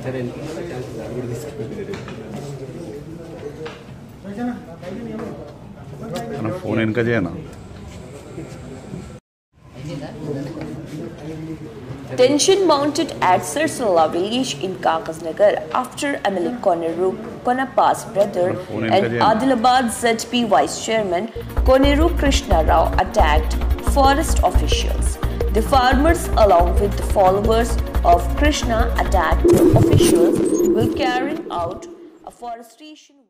Phone इनका जो है ना। Tension mounted at Sirsala village in Kagasnagar after MLA Koneru Konapa's brother and Adilabad ZP Vice Chairman Koneru Krishna Rao attacked forest officials. The farmers along with the followers of Krishna attacked the officials while carrying out a forestation